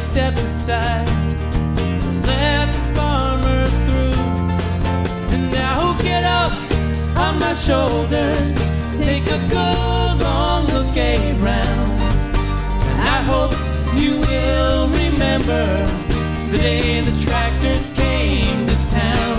step aside, let the farmers through. And now get up on my shoulders, take a good long look around. And I hope you will remember the day the tractors came to town.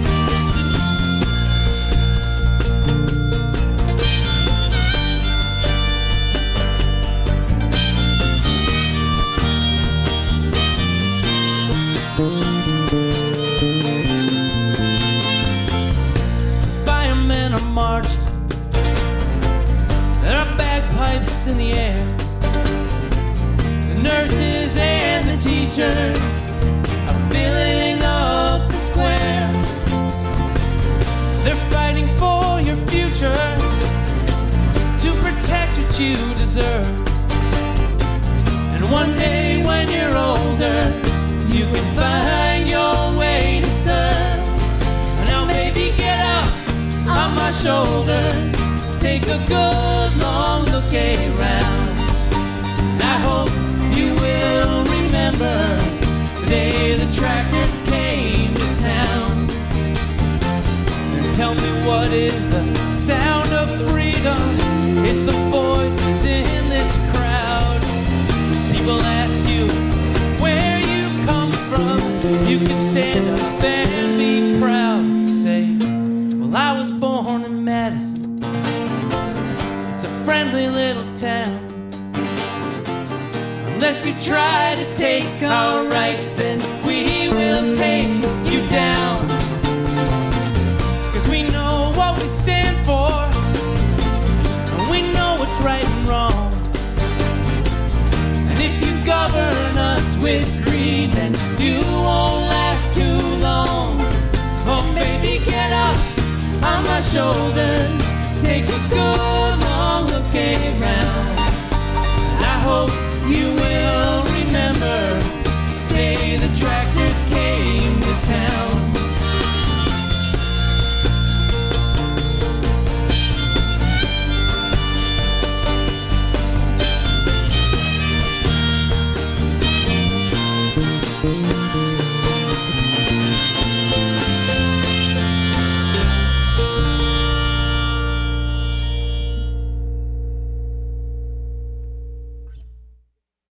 Firemen are marching, there are bagpipes in the air. The nurses and the teachers are filling up the square. They're fighting for your future, to protect what you deserve. And one day when you're older, you can find your way to serve. Now baby, get up on my shoulders, take a good long look around. And I hope you will remember the day the tractors came to town. And tell me, what is the sound of freedom? It's the voices in this crowd. People ask you where you come from, you can stand up and be proud. Say, well, I was born in Madison, it's a friendly little town. Unless you try to take our rights, then we will take you down. Cause we know what we stand for, and we know what's right and wrong. And if you govern us with greed, then you won't last too long. Oh baby, get up on my shoulders, take a good